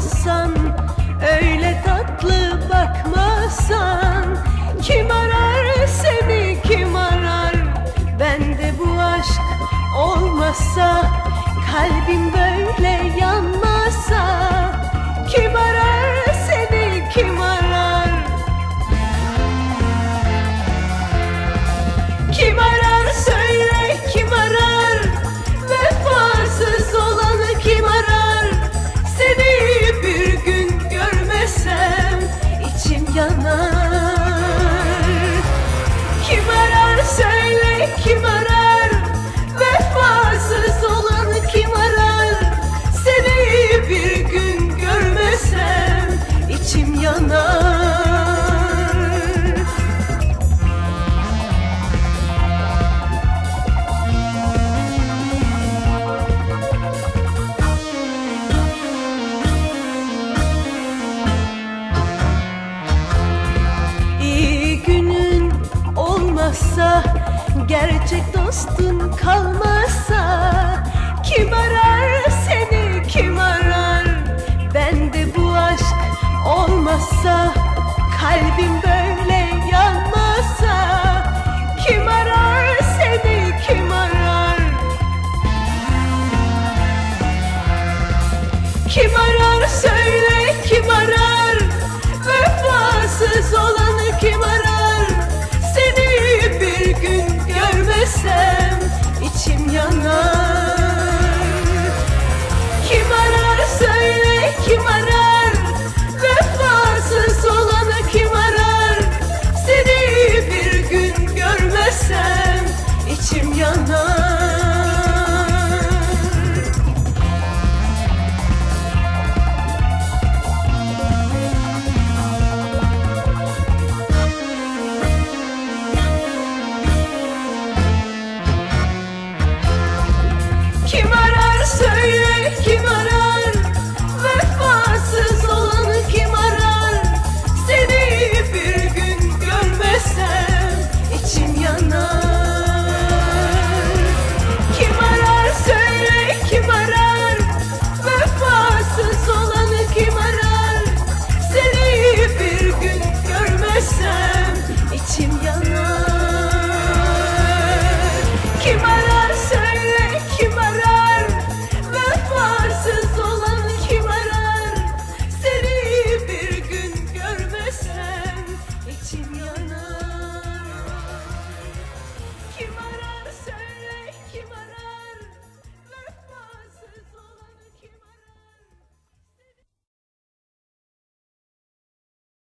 olmazsan, öyle tatlı bakmazsan, kim arar seni, kim arar? Bende bu aşk olmazsa, kalbim böyle yanmazsa, kim arar seni, kim arar? Kim arar söyle, kim arar? Vefasız olanı kim arar? Seni bir gün görmesem içim yanar. Kim arar söyle, kim arar? Vefasız olanı kim arar? Seni bir gün görmesem içim yanar. Gerçek dostun kalmazsa, kim arar seni, kim arar? Bende bu aşk olmazsa, kalbim böyle yanmazsa, kim arar seni, kim arar? Kim arar seni?